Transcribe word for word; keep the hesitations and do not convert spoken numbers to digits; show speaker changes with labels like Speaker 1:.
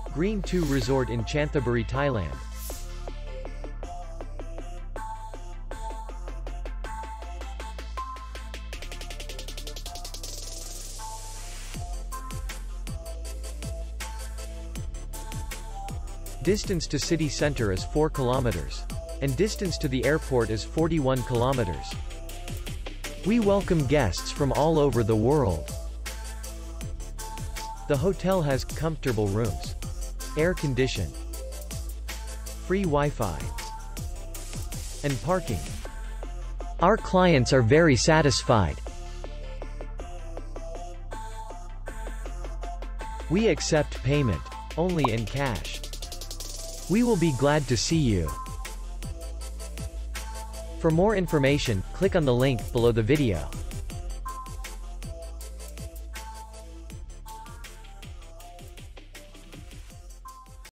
Speaker 1: Green two Resort in Chanthaburi, Thailand. Distance to city center is four kilometers. And distance to the airport is forty-one kilometers. We welcome guests from all over the world. The hotel has comfortable rooms, air condition, free Wi-Fi, and parking. Our clients are very satisfied. We accept payment only in cash. We will be glad to see you. For more information, click on the link below the video.